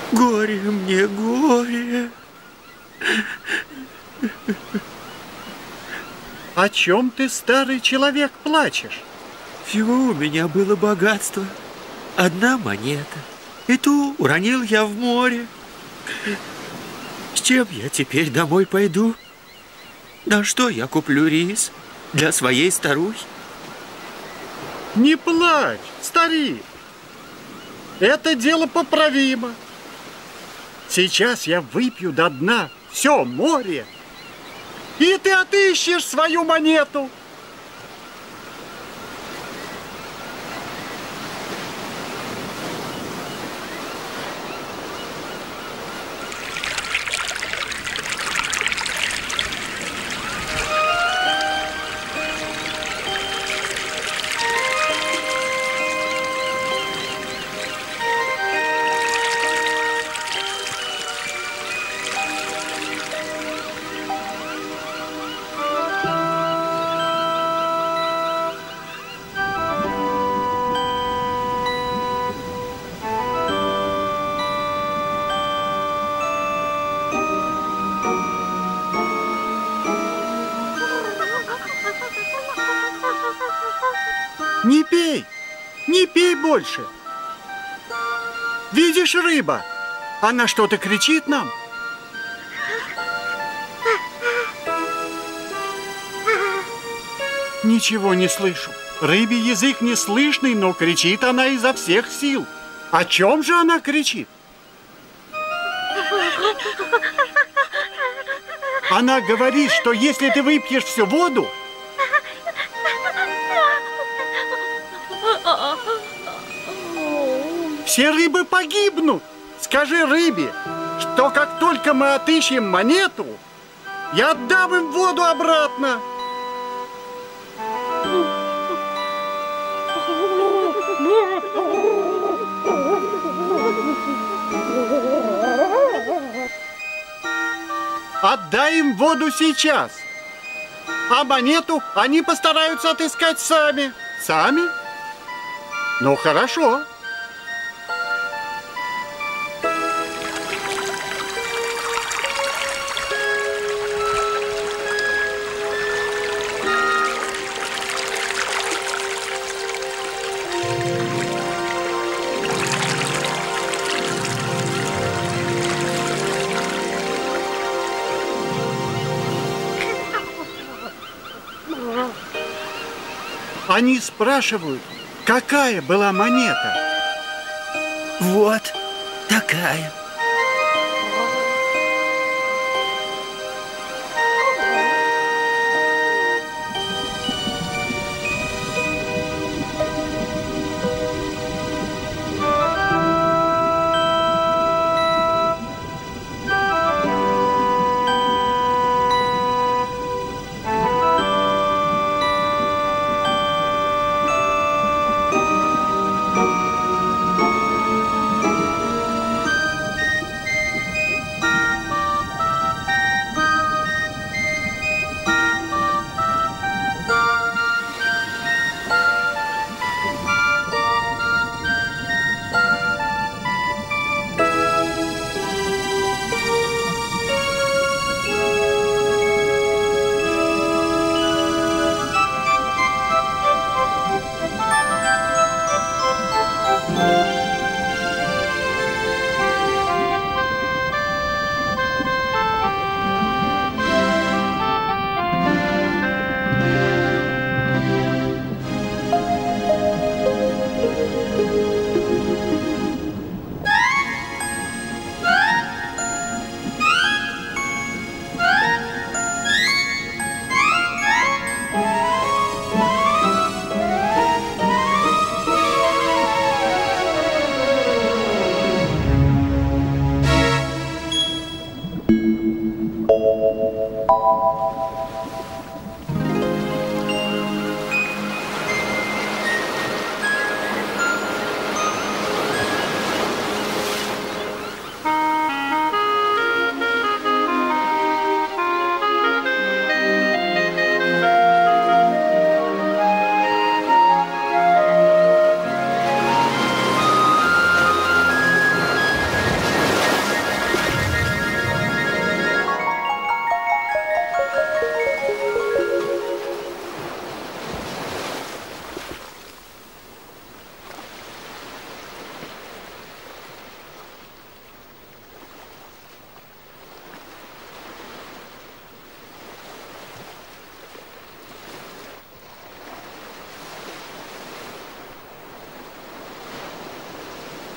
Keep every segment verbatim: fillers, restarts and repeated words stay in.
Горе мне, горе. О чем ты, старый человек, плачешь? Всего у меня было богатство. Одна монета. И ту уронил я в море. С чем я теперь домой пойду? На что я куплю рис для своей старухи? Не плачь, старик. Это дело поправимо. Сейчас я выпью до дна все море, и ты отыщешь свою монету. Не пей, не пей больше. Видишь, рыба? Она что-то кричит нам. Ничего не слышу. Рыбий язык неслышный, но кричит она изо всех сил. О чем же она кричит? Она говорит, что если ты выпьешь всю воду, все рыбы погибнут. Скажи рыбе, что как только мы отыщем монету, я отдам им воду обратно. Отдай им воду сейчас, а монету они постараются отыскать сами. Сами? Ну, хорошо. Они спрашивают, какая была монета. Вот такая.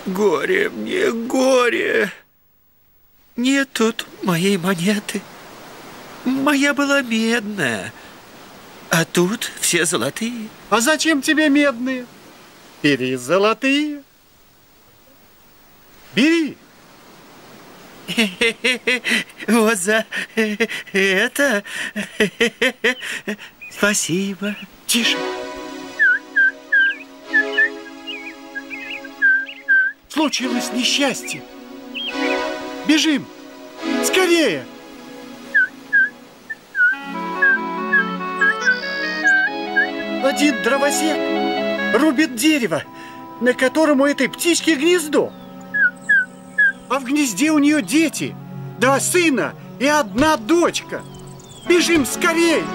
Горе мне, горе! Нет тут моей монеты. Моя была медная, а тут все золотые. А зачем тебе медные? Бери золотые. Бери. Вот за это спасибо. Тише. Случилось несчастье. Бежим. Скорее. Один дровосек рубит дерево, на котором у этой птички гнездо. А в гнезде у нее дети, два сына и одна дочка. Бежим скорей!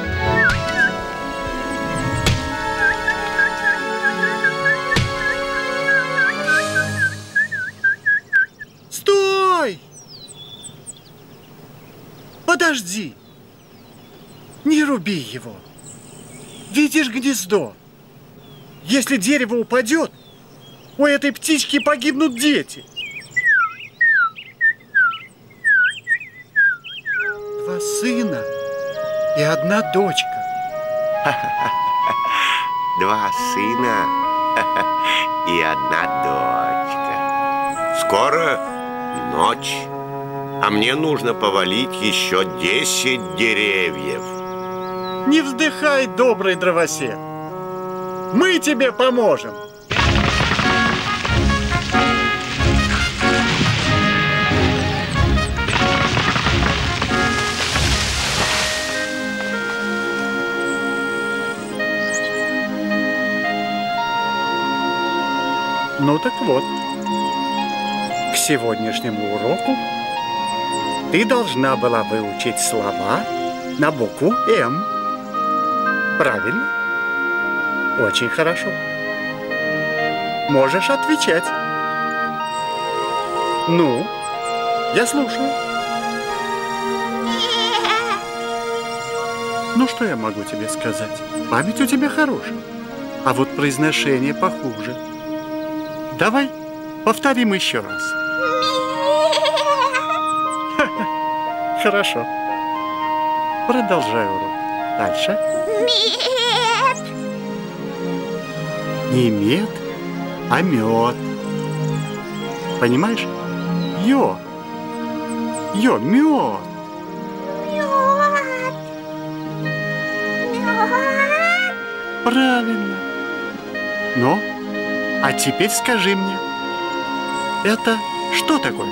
Стой! Подожди! Не руби его. Видишь гнездо? Если дерево упадет, у этой птички погибнут дети. Два сына и одна дочка. Два сына и одна дочка. Скоро ночь, а мне нужно повалить еще десять деревьев. Не вздыхай, добрый дровосек. Мы тебе поможем. Ну так вот, к сегодняшнему уроку ты должна была выучить слова на букву «М». Правильно? Очень хорошо. Можешь отвечать. Ну, я слушаю. Ну, что я могу тебе сказать? Память у тебя хорошая, а вот произношение похуже. Давай повторим еще раз. Хорошо. Продолжай урок. Дальше. Мед. Не мед, а мед. Понимаешь? Ё. Ё, мед. Мед. Мед. Правильно. Ну, а теперь скажи мне, это что такое?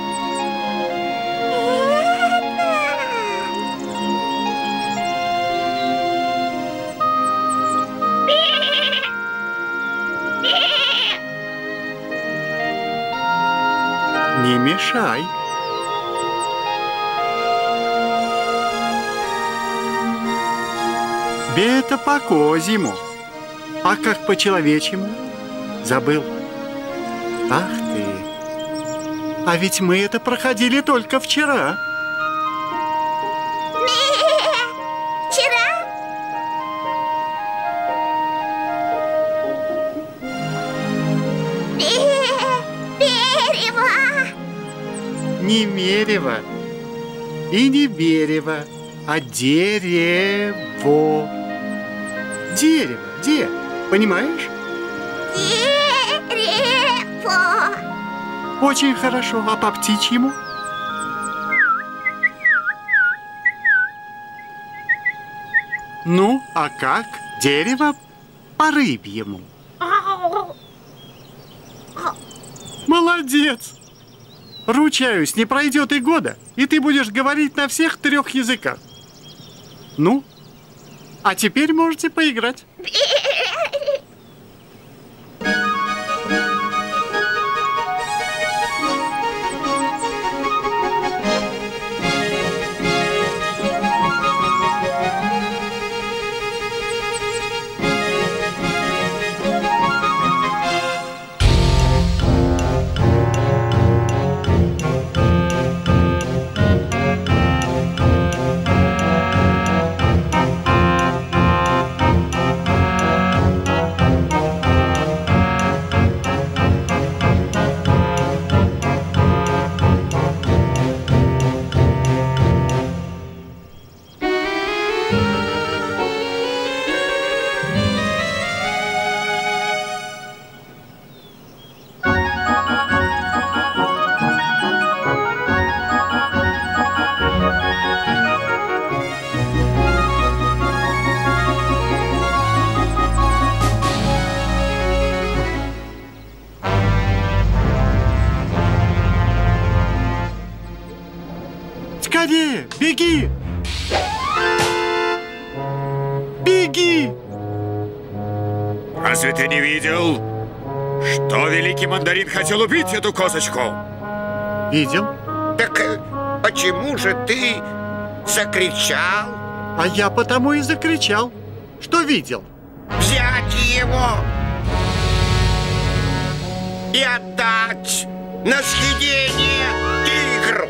Не мешай. Бе это по-козьему. А как по-человечьему? Забыл. Ах ты. А ведь мы это проходили только вчера. Вчера? Дерево. Не мерево и не берево, а дерево. Дерево, де, понимаешь? Дерево. Очень хорошо, а по птичьему? Ну, а как дерево по рыбьему? Молодец! Ручаюсь, не пройдет и года, и ты будешь говорить на всех трех языках. Ну, а теперь можете поиграть. Скорее, беги! Беги! Разве ты не видел, что великий мандарин хотел убить эту козочку? Видел? Так э, почему же ты закричал? А я потому и закричал, что видел. Взять его и отдать на съедение тигру.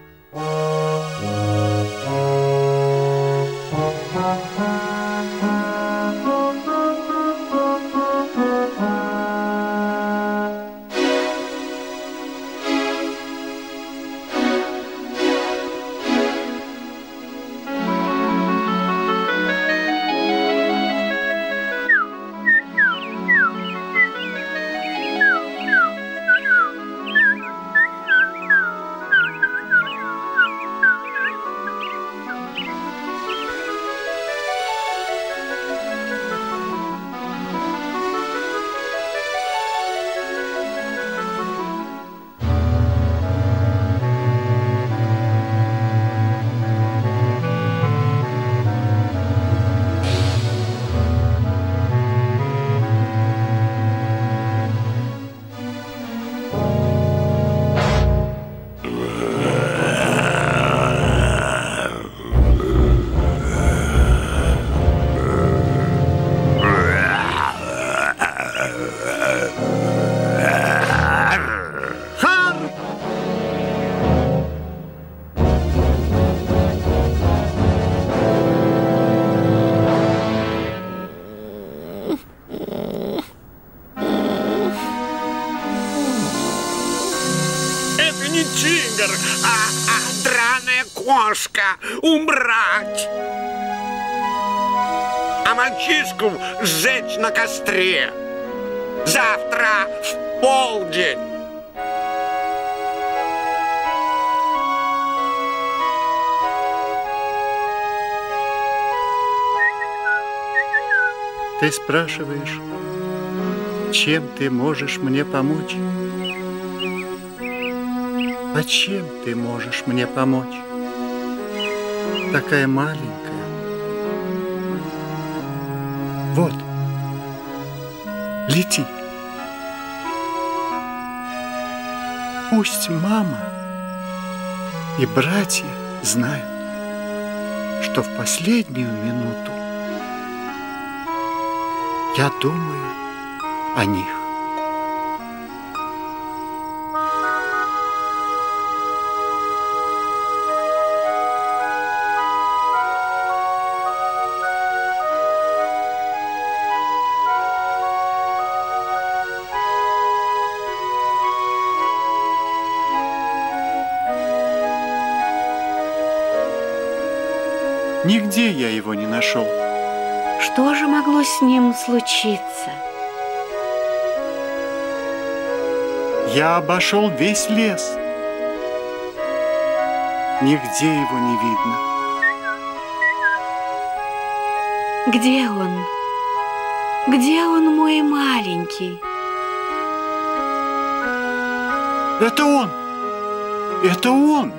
Тигр, А, а драная кошка убрать, а мальчишку сжечь на костре завтра в полдень. Ты спрашиваешь, чем ты можешь мне помочь? А чем ты можешь мне помочь? Такая маленькая. Вот, лети. Пусть мама и братья знают, что в последнюю минуту я думаю о них. Нигде я его не нашел. Что же могло с ним случиться? Я обошел весь лес. Нигде его не видно. Где он? Где он, мой маленький? Это он! Это он!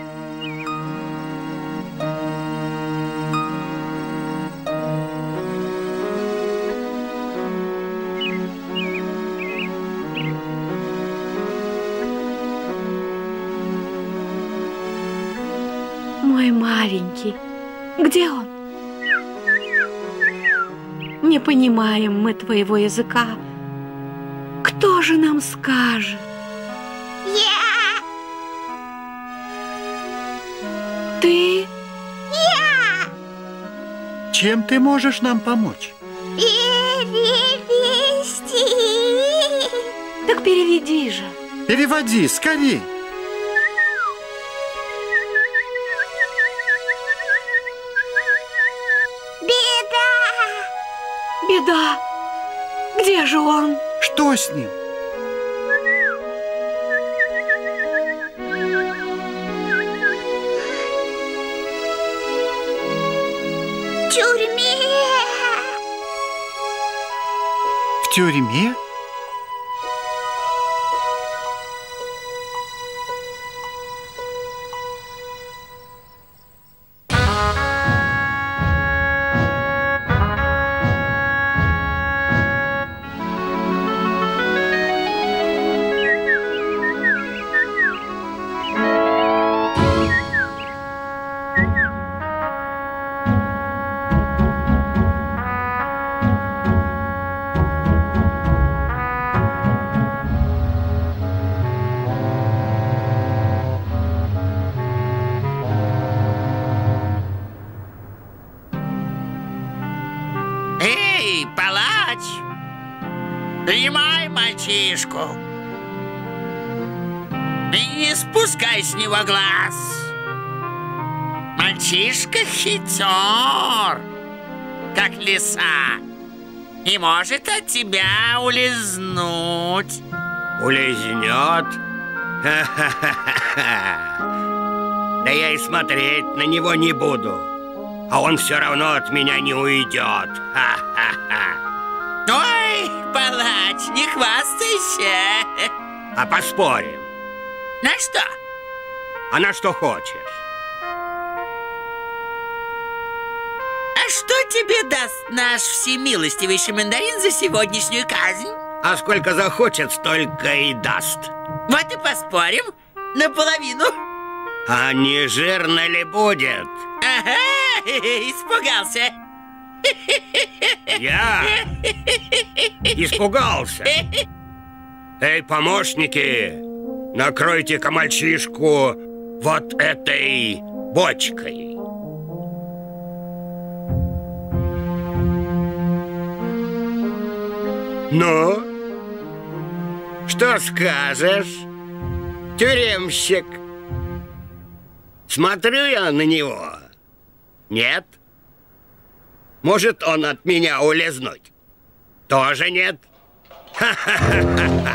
Мой маленький, где он? Не понимаем мы твоего языка. Кто же нам скажет? Я! Ты? Я! Чем ты можешь нам помочь? Перевести! Так переведи же. Переводи, скорей! Беда! Где же он? Что с ним? В тюрьме! В тюрьме? мальчишку. И не спускай с него глаз. Мальчишка хитер, как лиса, и может от тебя улизнуть. Улизнет? Да я и смотреть на него не буду. А он все равно от меня не уйдет. Ой, палач, не хвастайся. А поспорим? На что? А на что хочешь? А что тебе даст наш всемилостивейший мандарин за сегодняшнюю казнь? А сколько захочет, столько и даст. Вот и поспорим наполовину. А не жирно ли будет? Ага, испугался. Я испугался. Эй, помощники, накройте-ка мальчишку вот этой бочкой. Ну, что скажешь, тюремщик? Смотрю я на него. Нет? Может, он от меня улизнуть? Тоже нет? Ха-ха-ха-ха!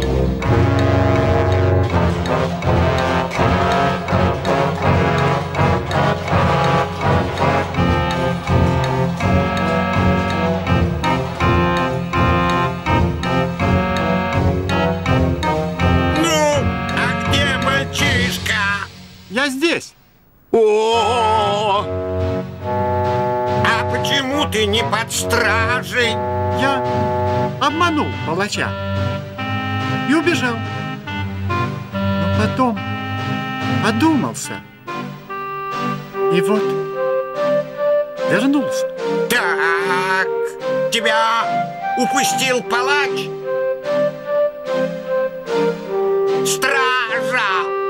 Я здесь. О, а почему ты не под стражей? Я обманул палача и убежал. Но потом одумался. И вот вернулся. Так, тебя упустил палач? Стража!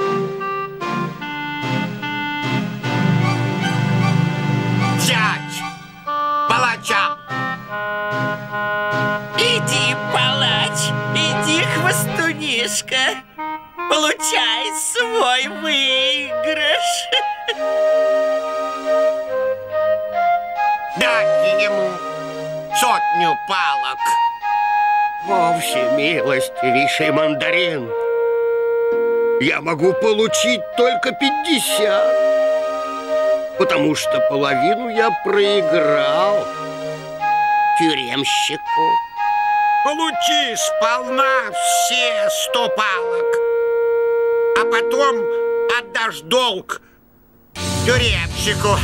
Взять палача! Иди, палач, иди, хвостунишка, получай свой выигрыш. Дайте ему сотню палок. Вовсе, милостивейший мандарин, я могу получить только пятьдесят, потому что половину я проиграл тюремщику. Получи сполна все сто палок, а потом отдашь долг тюремщику.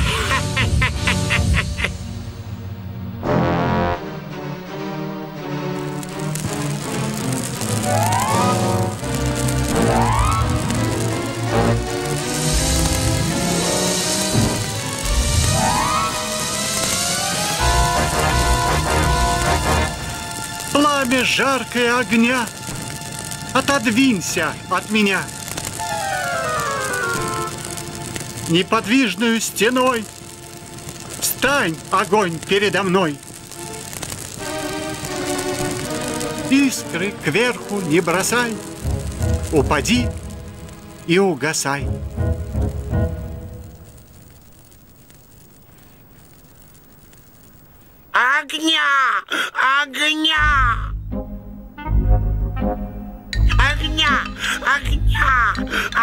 Пламя жаркое огня, отодвинься от меня. Неподвижную стеной встань, огонь, передо мной. Искры кверху не бросай, упади и угасай. Огня! Огня! Огня! Огня!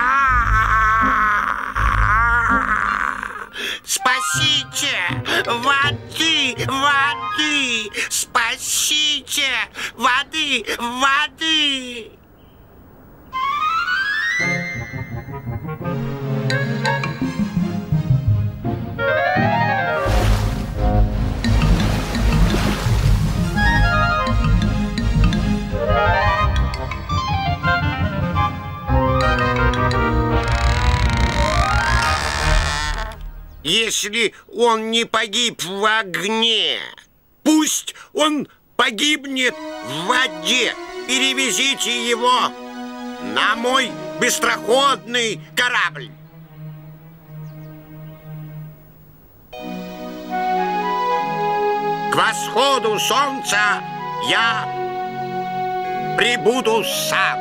А-а-а! Спасите! Воды! Воды! Спасите! Воды! Воды! Если он не погиб в огне, пусть он погибнет в воде. Перевезите его на мой быстроходный корабль. К восходу солнца я прибуду сам.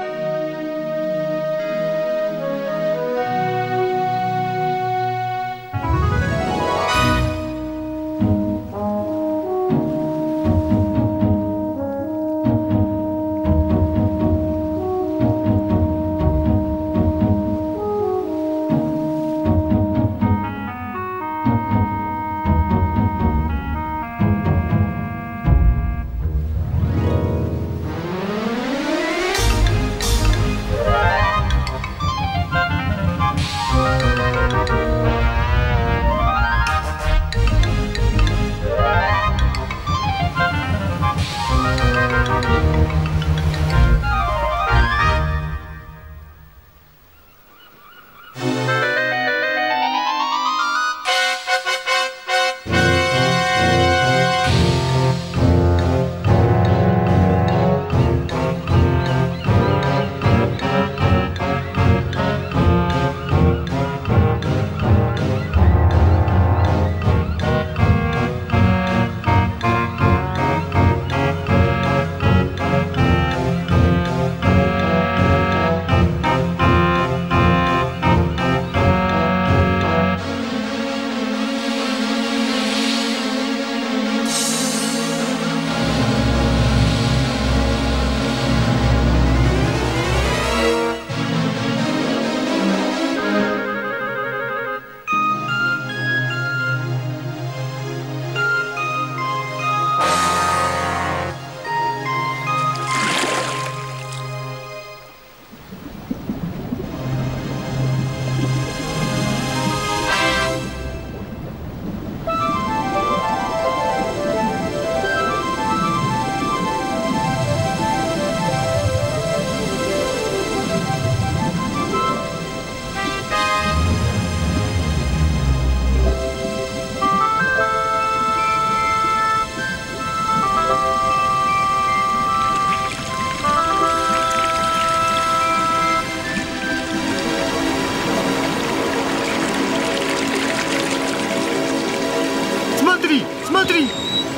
Смотри!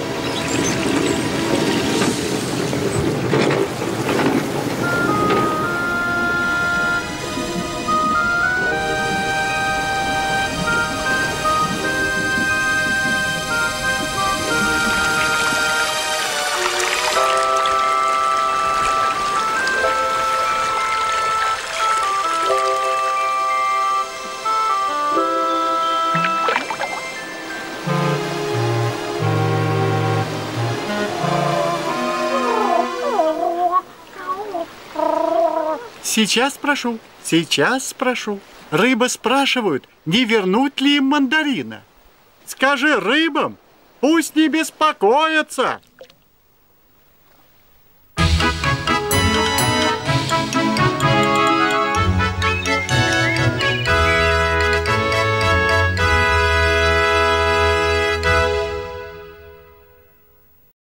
Сейчас спрошу, сейчас спрошу. Рыбы спрашивают, не вернуть ли им мандарина. Скажи рыбам, пусть не беспокоятся.